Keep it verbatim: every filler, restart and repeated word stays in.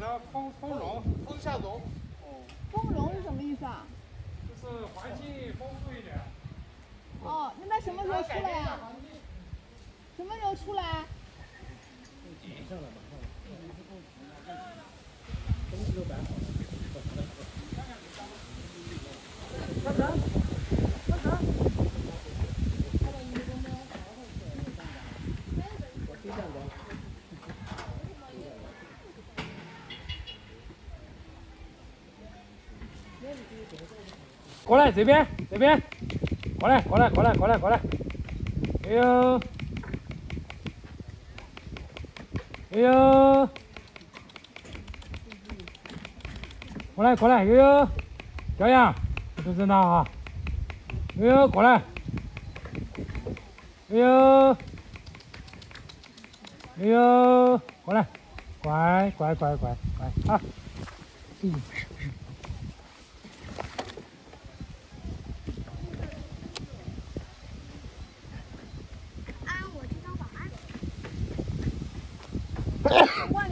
它丰丰容，丰下容。哦。 丰容是什么意思啊？ 就是环境丰富一点。 哦，那它什么时候出来呀？什么时候出来？ 马上了，马上了。东西都摆好了。快点，快点！我推荐过。 过来这边，这边，过来，过来，过来，过来，过来。哎呦，哎呦，过来，过来，悠悠，小杨，都知道哈。悠悠，过来。悠悠，悠悠，过来，乖，乖，乖，乖，乖啊。嗯。 安，我这张晚安。